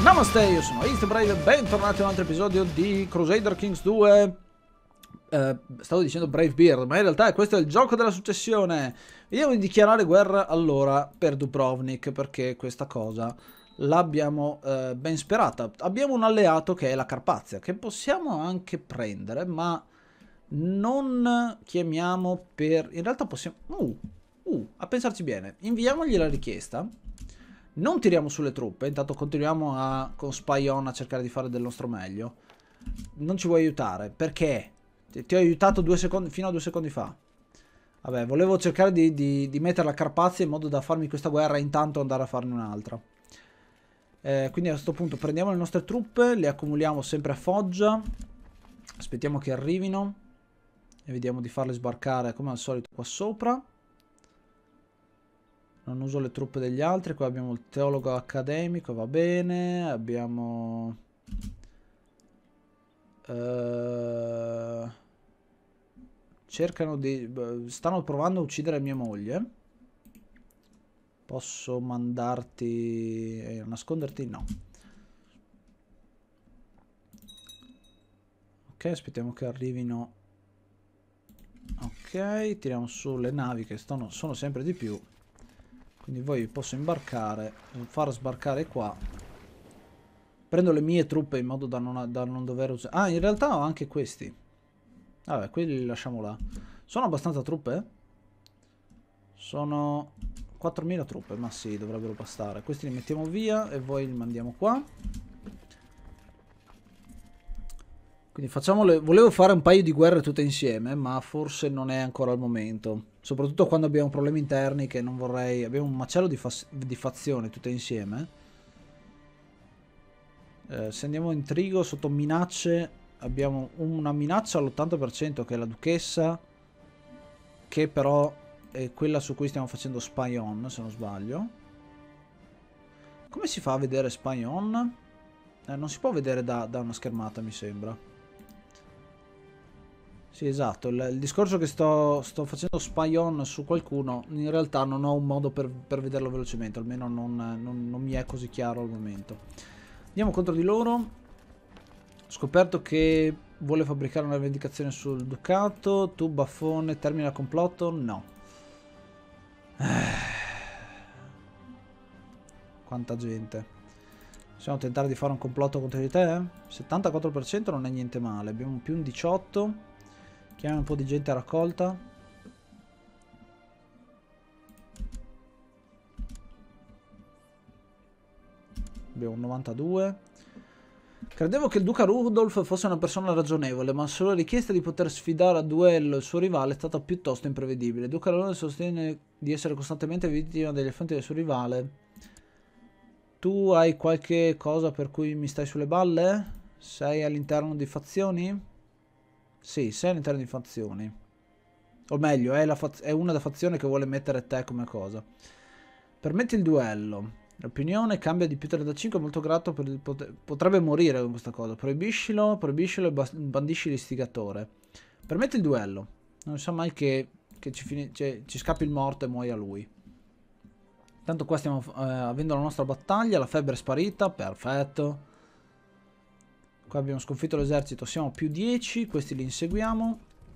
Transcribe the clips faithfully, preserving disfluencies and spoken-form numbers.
Namaste, io sono East Brave e bentornati a un altro episodio di Crusader Kings due. Eh, stavo dicendo Brave Beard, ma in realtà questo è il gioco della successione. Vediamo di dichiarare guerra allora per Dubrovnik, perché questa cosa l'abbiamo eh, ben sperata. Abbiamo un alleato che è la Carpazia, che possiamo anche prendere, ma non chiamiamo per... In realtà possiamo... Uh, uh, a pensarci bene, inviamogli la richiesta. Non tiriamo sulle truppe, intanto continuiamo a, con Spy On a cercare di fare del nostro meglio. Non ci vuoi aiutare, perché? Ti, ti ho aiutato due secondi, fino a due secondi fa. Vabbè, volevo cercare di, di, di mettere la Carpazia in modo da farmi questa guerra e intanto andare a farne un'altra. Eh, quindi a questo punto prendiamo le nostre truppe, le accumuliamo sempre a Foggia. Aspettiamo che arrivino e vediamo di farle sbarcare come al solito qua sopra. Non uso le truppe degli altri. Qua abbiamo il teologo accademico, va bene. Abbiamo... Uh, cercano di... stanno provando a uccidere mia moglie. Posso mandarti... Eh, nasconderti? No. Ok, aspettiamo che arrivino. Ok, tiriamo su le navi che stanno, sono sempre di più. Quindi voi posso imbarcare, far sbarcare qua. Prendo le mie truppe in modo da non, da non dover usare... Ah, in realtà ho anche questi. Vabbè, quelli li lasciamo là. Sono abbastanza truppe? Sono quattromila truppe, ma sì, dovrebbero bastare. Questi li mettiamo via e voi li mandiamo qua. Quindi facciamo le... Volevo fare un paio di guerre tutte insieme, ma forse non è ancora il momento. Soprattutto quando abbiamo problemi interni che non vorrei... Abbiamo un macello di, fa... di fazioni tutte insieme. Eh, se andiamo in trigo sotto minacce, abbiamo una minaccia all'ottanta per cento che è la duchessa, che però è quella su cui stiamo facendo Spy On, se non sbaglio. Come si fa a vedere Spy On? Eh, non si può vedere da, da una schermata, mi sembra. Sì, esatto, il, il discorso che sto, sto facendo Spy On su qualcuno, in realtà non ho un modo per, per vederlo velocemente, almeno non, non, non mi è così chiaro al momento. Andiamo contro di loro. Ho scoperto che vuole fabbricare una rivendicazione sul ducato. Tu baffone, termina il complotto? No. Quanta gente. Possiamo tentare di fare un complotto contro di te? settantaquattro per cento non è niente male. Abbiamo più un diciotto. Chiamiamo un po' di gente a raccolta. Abbiamo un novantadue. Credevo che il duca Rudolf fosse una persona ragionevole, ma la sua richiesta di poter sfidare a duello il suo rivale è stata piuttosto imprevedibile. Il duca Rudolf sostiene di essere costantemente vittima degli affronti del suo rivale. Tu hai qualche cosa per cui mi stai sulle balle? Sei all'interno di fazioni? Sì, sei all'interno di fazioni. O meglio, è, la è una da fazione che vuole mettere te come cosa. Permetti il duello. L'opinione cambia di più trentacinque, molto grato per il poter... Potrebbe morire con questa cosa. Proibiscilo, proibiscilo e bandisci l'istigatore. Permetti il duello. Non sa mai che, che ci, fini... cioè, ci scappi il morto e muoia lui. Tanto qua stiamo eh, avendo la nostra battaglia. La febbre è sparita, perfetto. Qua abbiamo sconfitto l'esercito, siamo più dieci, questi li inseguiamo.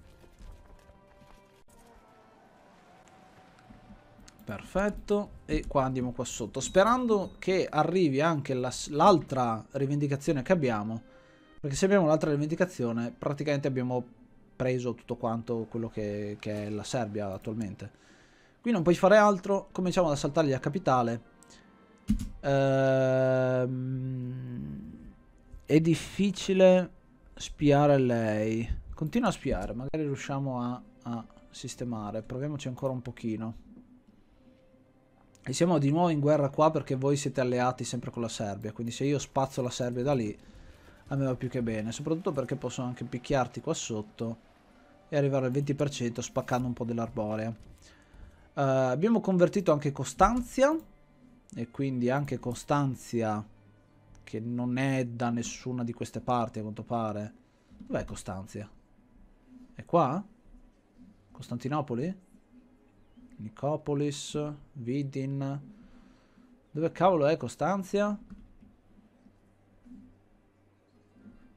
Perfetto, e qua andiamo qua sotto, sperando che arrivi anche l'altra rivendicazione che abbiamo, perché se abbiamo l'altra rivendicazione praticamente abbiamo preso tutto quanto quello che, che è la Serbia attualmente. Qui non puoi fare altro, cominciamo ad assaltargli la capitale. Ehm... È difficile spiare lei. Continua a spiare, magari riusciamo a, a sistemare. Proviamoci ancora un pochino. E siamo di nuovo in guerra qua perché voi siete alleati sempre con la Serbia. Quindi se io spazzo la Serbia da lì, a me va più che bene. Soprattutto perché posso anche picchiarti qua sotto e arrivare al venti per cento spaccando un po' dell'arborea. Uh, abbiamo convertito anche Costanzia. E quindi anche Costanzia, che non è da nessuna di queste parti a quanto pare. Dov'è Costanzia? È qua? Costantinopoli? Nicopolis, Vidin. Dove cavolo è Costanzia?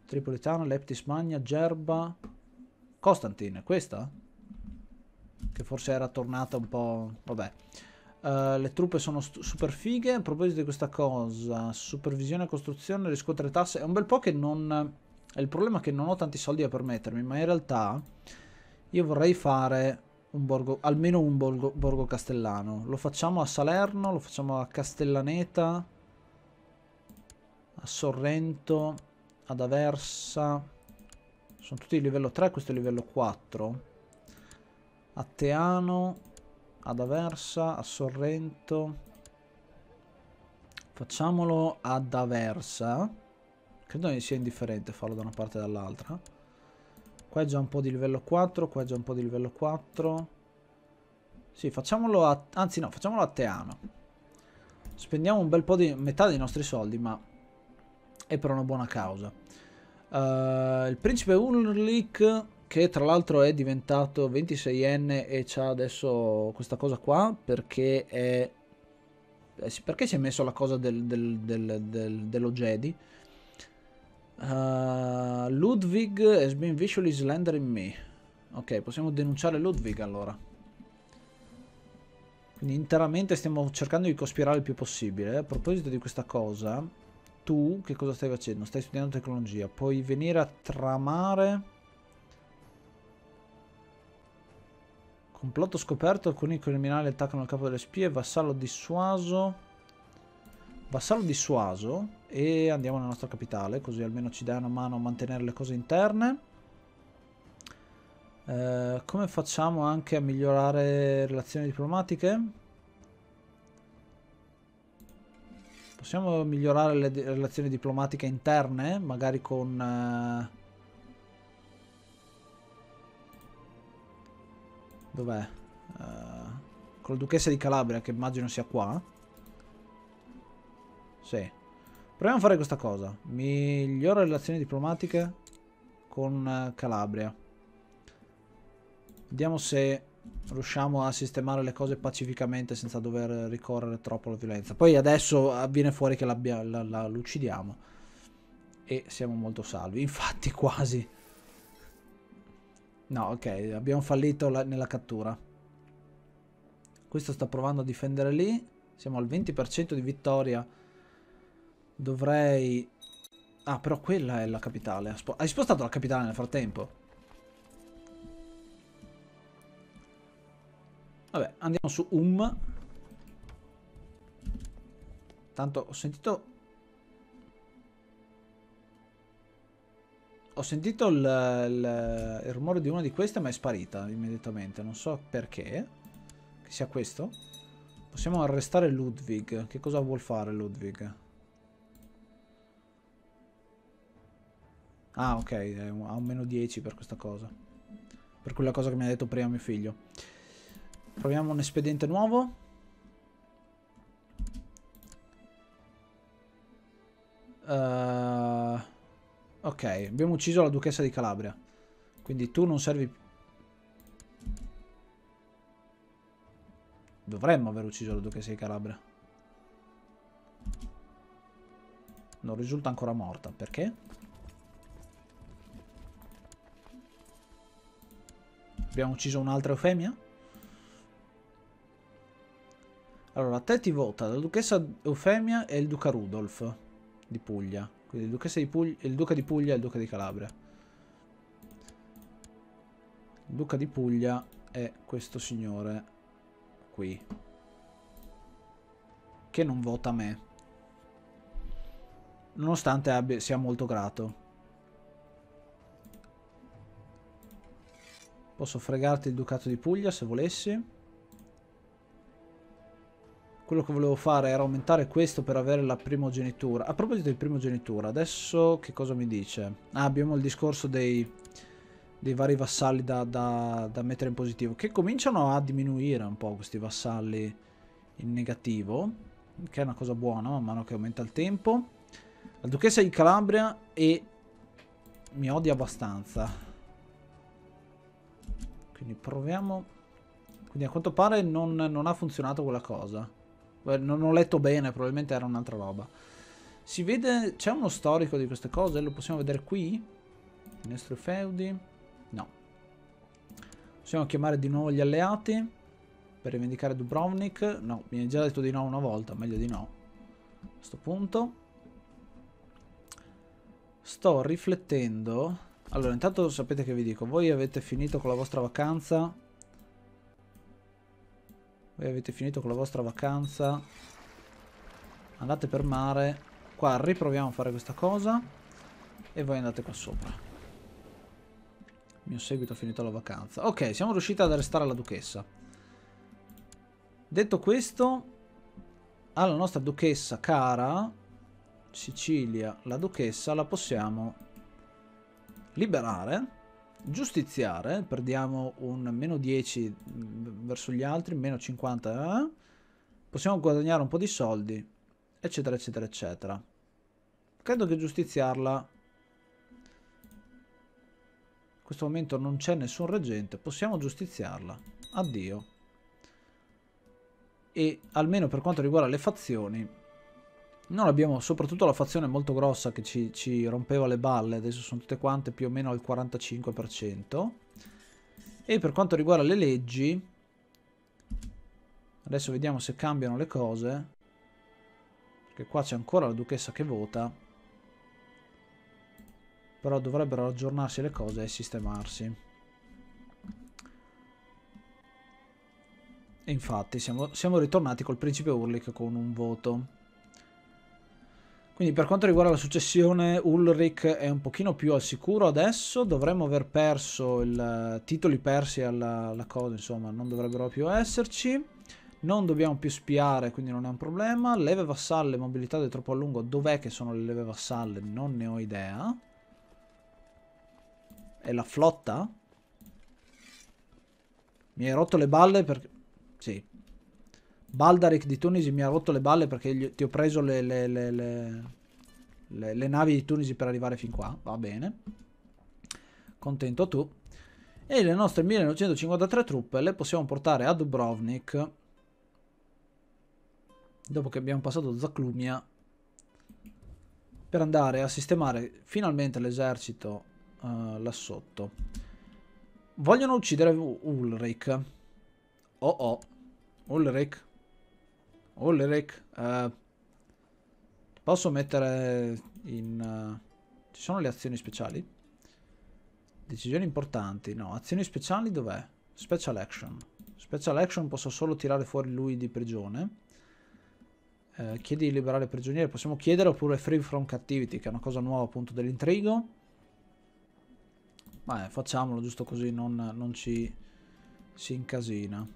Tripolitano, Leptis Magna, Gerba, Costantin, questa? Che forse era tornata un po'... vabbè. Uh, le truppe sono super fighe. A proposito di questa cosa, supervisione e costruzione, riscuotere tasse. È un bel po' che non... è il problema che non ho tanti soldi a permettermi, ma in realtà io vorrei fare un borgo, almeno un borgo, borgo castellano. Lo facciamo a Salerno, lo facciamo a Castellaneta, a Sorrento, ad Aversa. Sono tutti di livello tre, questo è livello quattro. A Teano, ad Aversa, a Sorrento. Facciamolo ad Aversa. Credo che sia indifferente farlo da una parte e dall'altra. Qua è già un po' di livello quattro, qua è già un po' di livello quattro. Sì, facciamolo a... anzi no, facciamolo a Teano. Spendiamo un bel po' di... metà dei nostri soldi, ma è per una buona causa. Uh, il principe Ulrich, che tra l'altro è diventato ventiseienne e c'ha adesso questa cosa qua, perché è... Eh sì, perché si è messo la cosa del, del, del, del, dello Jedi. Uh, Ludwig has been visually slandering me. Ok, possiamo denunciare Ludwig allora. Quindi interamente stiamo cercando di cospirare il più possibile. A proposito di questa cosa, tu che cosa stai facendo? Stai studiando tecnologia. Puoi venire a tramare. Complotto scoperto, alcuni criminali attaccano il capo delle spie. Vassallo dissuaso. Vassallo dissuaso. E andiamo nella nostra capitale, così almeno ci dai una mano a mantenere le cose interne. Eh, come facciamo anche a migliorare relazioni diplomatiche? Possiamo migliorare le di relazioni diplomatiche interne, magari con... Eh... Dov'è? Uh, con la duchessa di Calabria, che immagino sia qua. Sì. Proviamo a fare questa cosa. Migliora le relazioni diplomatiche con Calabria. Vediamo se riusciamo a sistemare le cose pacificamente senza dover ricorrere troppo alla violenza. Poi adesso viene fuori che la, la uccidiamo. E siamo molto salvi. Infatti quasi. No, ok. Abbiamo fallito la, nella cattura. Questo sta provando a difendere lì. Siamo al venti per cento di vittoria. Dovrei... Ah, però quella è la capitale. Hai spostato la capitale nel frattempo? Vabbè, andiamo su Um. Tanto ho sentito... Ho sentito il, il, il rumore di una di queste, ma è sparita immediatamente. Non so perché. Che sia questo. Possiamo arrestare Ludwig. Che cosa vuol fare Ludwig? Ah, ok. Ha un meno dieci per questa cosa. Per quella cosa che mi ha detto prima mio figlio. Proviamo un espediente nuovo. Uh, ok, abbiamo ucciso la duchessa di Calabria. Quindi tu non servi... Dovremmo aver ucciso la duchessa di Calabria. Non risulta ancora morta. Perché? Abbiamo ucciso un'altra Eufemia? Allora, a te ti vota la duchessa Eufemia e il duca Rudolf di Puglia. Quindi il, duchessa di Puglia, il duca di Puglia e il duca di Calabria. Il duca di Puglia è questo signore qui. Che non vota me. Nonostante abbia, sia molto grato. Posso fregarti il ducato di Puglia se volessi. Quello che volevo fare era aumentare questo per avere la primogenitura. A proposito di primogenitura, adesso che cosa mi dice? Ah, abbiamo il discorso dei, dei vari vassalli da, da, da mettere in positivo, che cominciano a diminuire un po' questi vassalli in negativo, che è una cosa buona man mano che aumenta il tempo. La duchessa di Calabria e mi odia abbastanza. Quindi proviamo. Quindi a quanto pare non, non ha funzionato quella cosa. Non ho letto bene, probabilmente era un'altra roba. Si vede, c'è uno storico di queste cose? Lo possiamo vedere qui? I nostri feudi? No. Possiamo chiamare di nuovo gli alleati per rivendicare Dubrovnik? No, mi hai già detto di no una volta, meglio di no. A questo punto sto riflettendo. Allora, intanto sapete che vi dico, voi avete finito con la vostra vacanza. Voi avete finito con la vostra vacanza. Andate per mare. Qua riproviamo a fare questa cosa. E voi andate qua sopra. Mio seguito ha finito la vacanza. Ok, siamo riusciti ad arrestare la duchessa. Detto questo, alla nostra duchessa cara, Sicilia, la duchessa, la possiamo liberare, giustiziare, perdiamo un meno dieci verso gli altri, meno cinquanta, eh? Possiamo guadagnare un po' di soldi, eccetera, eccetera, eccetera. Credo che giustiziarla... In questo momento non c'è nessun reggente, possiamo giustiziarla. Addio. E almeno per quanto riguarda le fazioni, non abbiamo soprattutto la fazione molto grossa che ci, ci rompeva le balle, adesso sono tutte quante più o meno al quarantacinque per cento. E per quanto riguarda le leggi, adesso vediamo se cambiano le cose, perché qua c'è ancora la duchessa che vota. Però dovrebbero aggiornarsi le cose e sistemarsi. E infatti siamo, siamo ritornati col principe Ulrich con un voto. Quindi per quanto riguarda la successione, Ulrich è un pochino più al sicuro adesso. Dovremmo aver perso i titoli persi alla, alla cosa, insomma, non dovrebbero più esserci. Non dobbiamo più spiare, quindi non è un problema. Leve vassalle, mobilità di troppo a lungo. Dov'è che sono le leve vassalle? Non ne ho idea. È la flotta? Mi hai rotto le balle perché... Sì. Baldaric di Tunisi mi ha rotto le balle perché gli... ti ho preso le, le, le, le, le, le navi di Tunisi per arrivare fin qua. Va bene. Contento tu. E le nostre millenovecentocinquantatré truppe le possiamo portare a Dubrovnik. Dopo che abbiamo passato Zaclumia. Per andare a sistemare finalmente l'esercito Uh, là sotto. Vogliono uccidere Ulrich. Oh oh. Ulrich. Ulrich. Uh, posso mettere in... Uh, ci sono le azioni speciali? Decisioni importanti. No, azioni speciali dov'è? Special action. Special action posso solo tirare fuori lui di prigione. Uh, chiedi di liberare i prigionieri. Possiamo chiedere, oppure free from captivity, che è una cosa nuova appunto dell'intrigo. Beh, facciamolo giusto così non, non ci si incasina.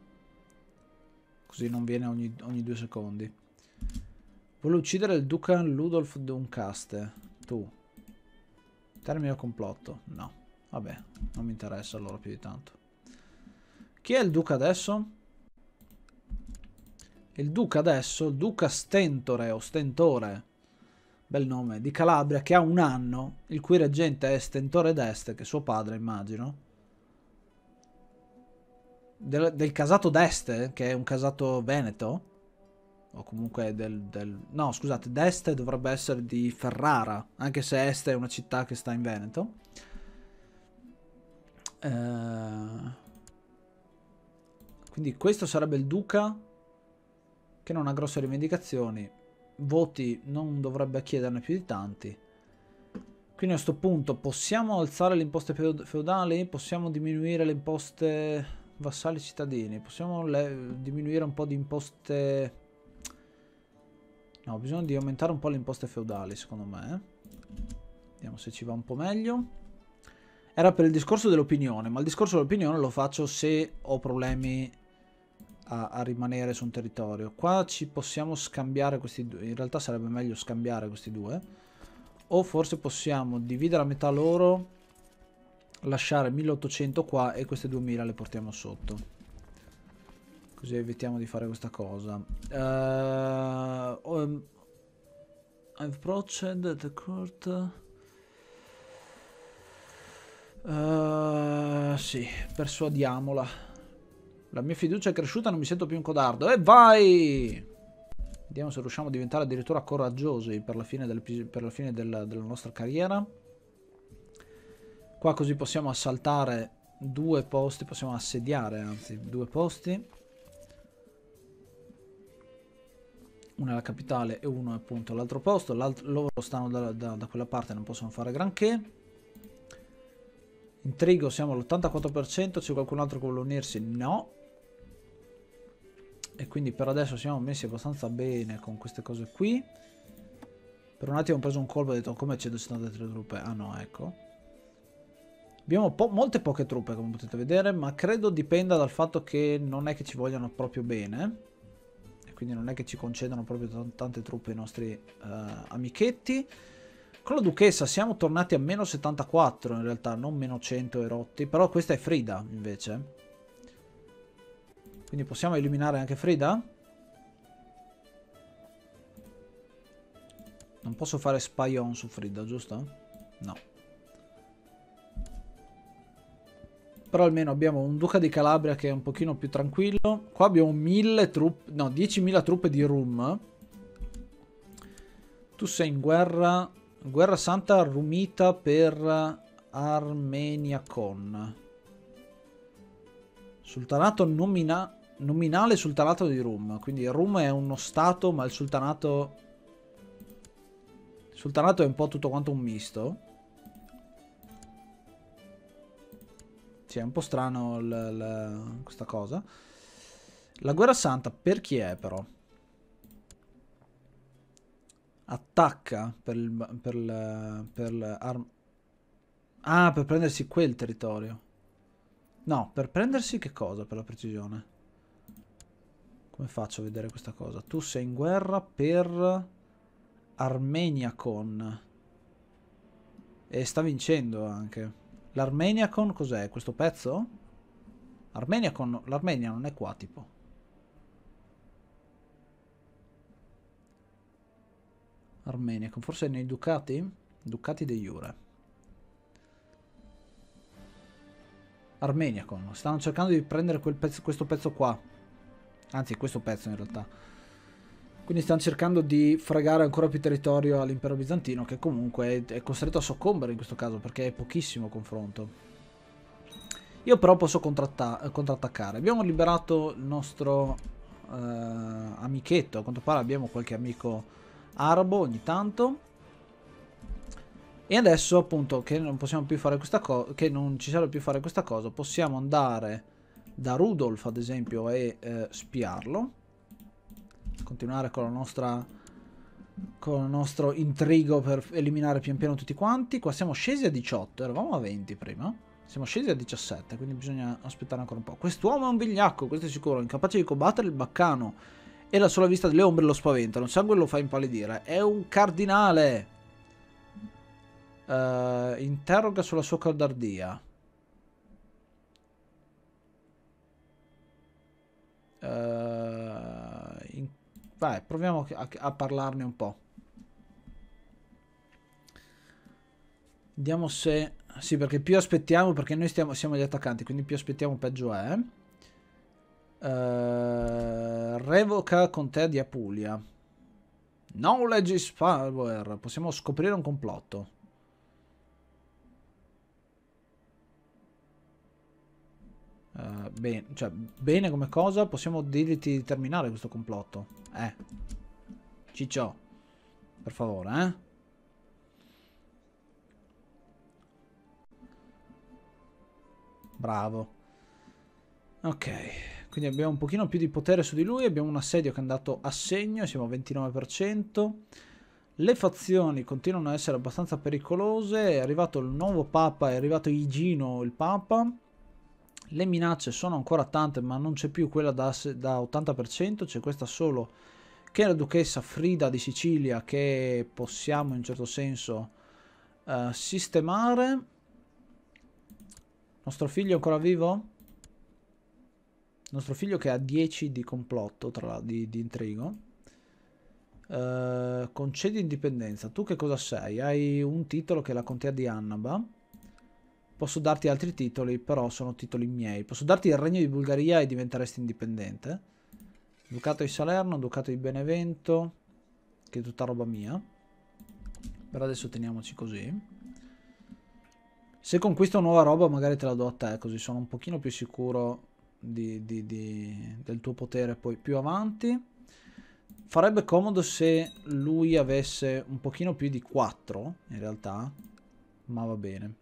Così non viene ogni, ogni due secondi. Vuole uccidere il duca Ludolf Duncaste. Tu. Termine il complotto. No. Vabbè, non mi interessa allora più di tanto. Chi è il duca adesso? Il duca adesso, il duca Stentore o Stentore. Bel nome, di Calabria, che ha un anno, il cui reggente è Stentore d'Este, che è suo padre, immagino. Del, del casato d'Este, che è un casato veneto. O comunque del... del no, scusate, d'Este dovrebbe essere di Ferrara, anche se Este è una città che sta in Veneto. Eh, quindi questo sarebbe il duca, che non ha grosse rivendicazioni. Voti non dovrebbe chiederne più di tanti. Quindi a questo punto possiamo alzare le imposte feudali, possiamo diminuire le imposte vassali cittadini, possiamo le... diminuire un po' di imposte... No, bisogna di aumentare un po' le imposte feudali secondo me. Vediamo se ci va un po' meglio. Era per il discorso dell'opinione, ma il discorso dell'opinione lo faccio se ho problemi A, a rimanere su un territorio. Qua ci possiamo scambiare questi due. In realtà sarebbe meglio scambiare questi due. O forse possiamo dividere a metà loro, lasciare milleottocento qua e queste duemila le portiamo sotto. Così evitiamo di fare questa cosa. uh, um, I've approached the court. Uh, sì, persuadiamola. La mia fiducia è cresciuta, non mi sento più un codardo. E vai! Vediamo se riusciamo a diventare addirittura coraggiosi per la fine, del, per la fine del, della nostra carriera. Qua così possiamo assaltare due posti, possiamo assediare anzi due posti. Uno è la capitale e uno è appunto l'altro posto. Loro stanno da, da, da quella parte, non possono fare granché. Intrigo siamo all'ottantaquattro per cento, c'è qualcun altro che vuole unirsi? No. E quindi per adesso siamo messi abbastanza bene con queste cose qui. Per un attimo ho preso un colpo e ho detto come centosettantatré truppe. Ah no, ecco. Abbiamo po molte poche truppe come potete vedere, ma credo dipenda dal fatto che non è che ci vogliano proprio bene. E quindi non è che ci concedano proprio tante truppe i nostri uh, amichetti. Con la duchessa siamo tornati a meno settantaquattro in realtà, non meno cento e rotti. Però questa è Frida invece. Quindi possiamo eliminare anche Frida? Non posso fare spy on su Frida, giusto? No. Però almeno abbiamo un duca di Calabria che è un pochino più tranquillo. Qua abbiamo mille truppe, no, diecimila truppe di Rum. Tu sei in guerra, guerra santa rumita per Armenia con. Sultanato nomina, nominale sultanato di Rum. Quindi Rum è uno stato, ma il sultanato... Il sultanato è un po' tutto quanto un misto. Sì, è un po' strano l, l, questa cosa. La guerra santa per chi è però? Attacca per il... Per il, per il ah, per prendersi quel territorio. No, per prendersi che cosa per la precisione? Come faccio a vedere questa cosa? Tu sei in guerra per Armenia con. E sta vincendo anche. L'Armenia con cos'è? Questo pezzo? Armenia con... L'Armenia non è qua tipo. Armenia con forse nei ducati? Ducati de Jure. Armenia con. Stanno cercando di prendere quel pezzo, questo pezzo qua. Anzi questo pezzo in realtà. Quindi stanno cercando di fregare ancora più territorio all'impero bizantino, che comunque è costretto a soccombere in questo caso, perché è pochissimo confronto. Io però posso contrattaccare. Abbiamo liberato il nostro eh, amichetto, a quanto pare abbiamo qualche amico arabo ogni tanto. E adesso appunto che non possiamo più fare questa cosa, che non ci serve più fare questa cosa, possiamo andare da Rudolf ad esempio e eh, spiarlo. Continuare con la nostra con il nostro intrigo per eliminare pian piano tutti quanti. Qua siamo scesi a diciotto, eravamo a venti prima, siamo scesi a diciassette, quindi bisogna aspettare ancora un po'. Quest'uomo è un vigliacco, questo è sicuro, incapace di combattere il baccano e la sola vista delle ombre lo spaventano, il sangue lo fa impallidire, è un cardinale. Uh, interroga sulla sua codardia. Uh, in Vai, proviamo a, a parlarne un po'. Vediamo se... Sì, perché più aspettiamo, perché noi stiamo, siamo gli attaccanti, quindi più aspettiamo peggio è. Uh, revoca contea di Apulia. Knowledge is power. Possiamo scoprire un complotto. Uh, bene, cioè, bene come cosa, possiamo dirti di terminare questo complotto. Eh. Ciccio. Per favore, eh. Bravo. Ok. Quindi abbiamo un pochino più di potere su di lui. Abbiamo un assedio che è andato a segno. Siamo al ventinove per cento. Le fazioni continuano a essere abbastanza pericolose. È arrivato il nuovo papa. È arrivato Igino il papa. Le minacce sono ancora tante, ma non c'è più quella da, da ottanta per cento, c'è questa solo che è la duchessa Frida di Sicilia, che possiamo in un certo senso uh, sistemare. Nostro figlio è ancora vivo? Nostro figlio che ha dieci di complotto, tra, di, di intrigo. Uh, concedi indipendenza. Tu che cosa sei? Hai un titolo che è la contea di Annaba. Posso darti altri titoli, però sono titoli miei. Posso darti il regno di Bulgaria e diventeresti indipendente. Ducato di Salerno, Ducato di Benevento, che è tutta roba mia. Per adesso teniamoci così. Se conquisto nuova roba magari te la do a te, così sono un pochino più sicuro di, di, di, del tuo potere poi più avanti. Farebbe comodo se lui avesse un pochino più di quattro, in realtà, ma va bene.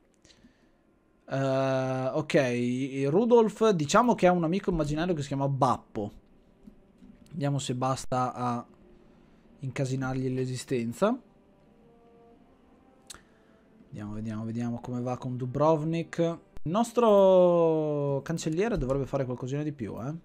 Uh, ok, Rudolf diciamo che ha un amico immaginario che si chiama Bappo. Vediamo se basta a incasinargli l'esistenza. Vediamo, vediamo, vediamo come va con Dubrovnik. Il nostro cancelliere dovrebbe fare qualcosina di più, eh.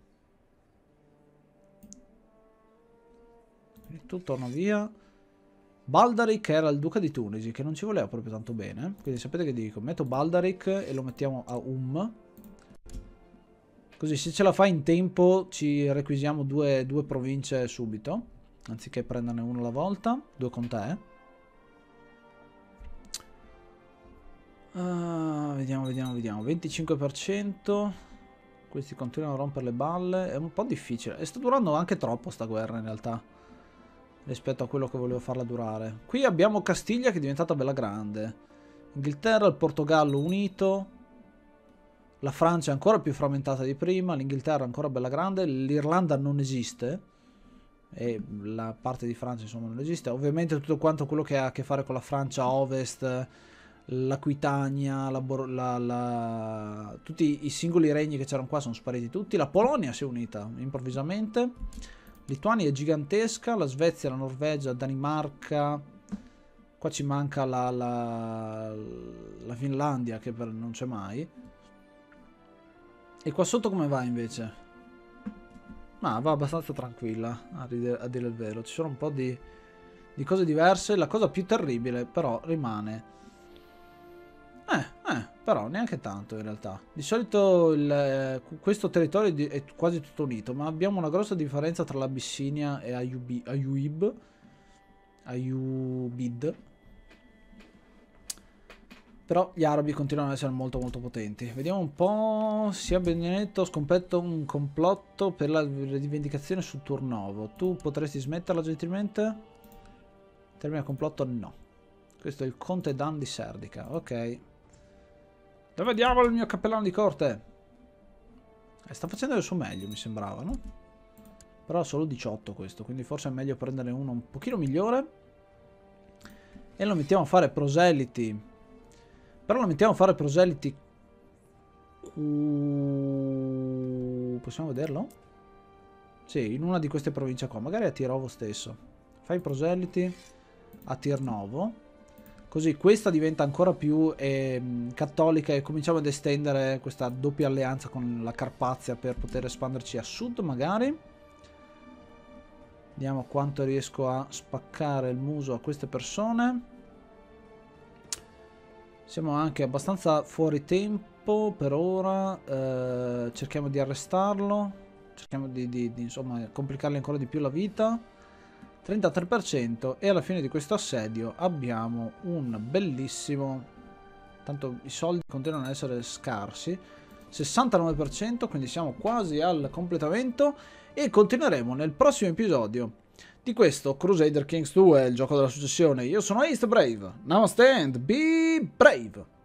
Quindi tu torna via. Baldaric era il duca di Tunisi, che non ci voleva proprio tanto bene. Quindi sapete che dico? Metto Baldaric e lo mettiamo a Um. Così se ce la fa in tempo ci requisiamo due, due province subito, anziché prenderne uno alla volta. Due con te. Uh, vediamo, vediamo, vediamo. venticinque per cento. Questi continuano a rompere le balle. È un po' difficile. E sta durando anche troppo sta guerra in realtà, rispetto a quello che volevo farla durare. Qui abbiamo Castiglia che è diventata bella grande. Inghilterra, il Portogallo unito. La Francia è ancora più frammentata di prima. L'Inghilterra è ancora bella grande. L'Irlanda non esiste. E la parte di Francia insomma non esiste. Ovviamente tutto quanto quello che ha a che fare con la Francia Ovest, l'Aquitania, la, la, la... tutti i singoli regni che c'erano qua sono spariti tutti. La Polonia si è unita improvvisamente. Lituania è gigantesca. La Svezia, la Norvegia, Danimarca. Qua ci manca la, la, la Finlandia che per, non c'è mai. E qua sotto come va invece? Ma va abbastanza tranquilla, a dire, a dire il vero. Ci sono un po' di, di cose diverse. La cosa più terribile però rimane... Eh, eh, però neanche tanto in realtà. Di solito il, eh, questo territorio è quasi tutto unito, ma abbiamo una grossa differenza tra l'Abissinia e Ayub, Ayub, Ayubid. Però gli arabi continuano ad essere molto molto potenti. Vediamo un po'. Sia Benedetto scompetto un complotto per la rivendicazione su Turnovo. Tu potresti smetterla gentilmente? Termina complotto? No. Questo è il conte Dan di Serdica. Ok. Dove vediamo il mio cappellano di corte? Eh, sta facendo il suo meglio, mi sembrava, no? Però ha solo diciotto questo, quindi forse è meglio prendere uno un pochino migliore. E lo mettiamo a fare proseliti. Però lo mettiamo a fare proseliti. Uh, possiamo vederlo? Sì, in una di queste province qua. Magari a Tirovo stesso. Fai proseliti a Tirnovo. Così questa diventa ancora più eh, cattolica e cominciamo ad estendere questa doppia alleanza con la Carpazia per poter espanderci a sud magari. Vediamo quanto riesco a spaccare il muso a queste persone. Siamo anche abbastanza fuori tempo per ora. Eh, cerchiamo di arrestarlo. Cerchiamo di, di, di insomma complicargli ancora di più la vita. trentatré per cento. E alla fine di questo assedio abbiamo un bellissimo... Tanto i soldi continuano ad essere scarsi. sessantanove per cento. Quindi siamo quasi al completamento. E continueremo nel prossimo episodio di questo Crusader Kings due, il gioco della successione. Io sono Ace the Brave. Namaste and be brave!